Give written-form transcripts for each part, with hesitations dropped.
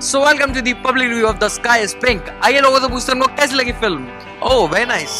So welcome to the public review of The Sky is Pink. आइए लोगों से पूछते हैं उनको कैसी लगी फिल्म? Oh, very nice.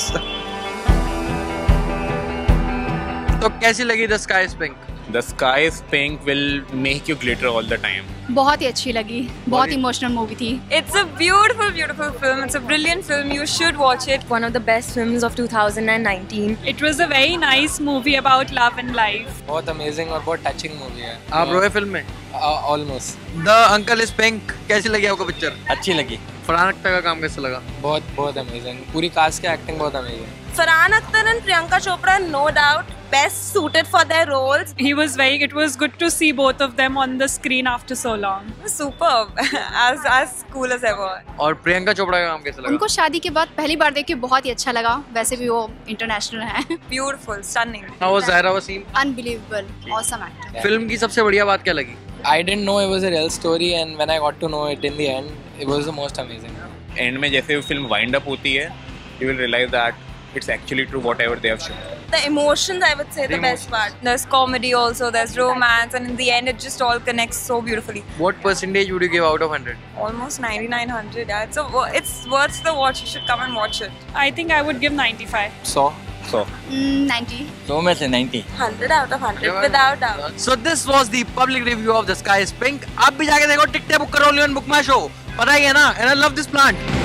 तो कैसी लगी The Sky is Pink? The Sky is Pink will make you glitter all the time. बहुत ही अच्छी लगी, बहुत इमोशनल मूवी थी. It's a beautiful, beautiful film. It's a brilliant film. You should watch it. One of the best films of 2019. It was a very nice movie about love and life. बहुत amazing और बहुत touching movie है. आप रोए film में? Almost. The Uncle is Pink कैसी लगी आपको पिक्चर? अच्छी लगी. फरहान अख्तर का काम कैसा लगा? बहुत अमेजिंग. पूरी कास्ट की एक्टिंग बहुत amazing. Farhan Akhtar and Priyanka Chopra, no doubt, best suited for their roles. It was good to see both of them on the screen after so long. Superb, as cool as ever. और प्रियंका चोपड़ा का काम कैसा लगा? उनको शादी के बाद पहली बार देख के बहुत ही अच्छा लगा. वैसे भी वो इंटरनेशनल हैं. Beautiful, stunning. How was Zahra Wasim? Unbelievable, awesome actor. फिल्म की सबसे बढ़िया बात क्या लगी? I didn't know it was a real story and when I got to know it in the end, it was the most amazing. End में जैसे film wind up होती है, you will realize that it's actually true whatever they have shown. The emotions, I would say, the best part. There's comedy also, there's romance, and in the end, it just all connects so beautifully. What percentage would you give out of 100? Almost 9,900. Yeah, it's worth the watch. You should come and watch it. I think I would give 95. So 90. तो में से 90. 100 out of 100, without doubt. So this was the public review of The Sky is Pink. आप भी जाके देखो, टिकटें book करो, on BookMyShow. पता ही है ना? And I love this plant.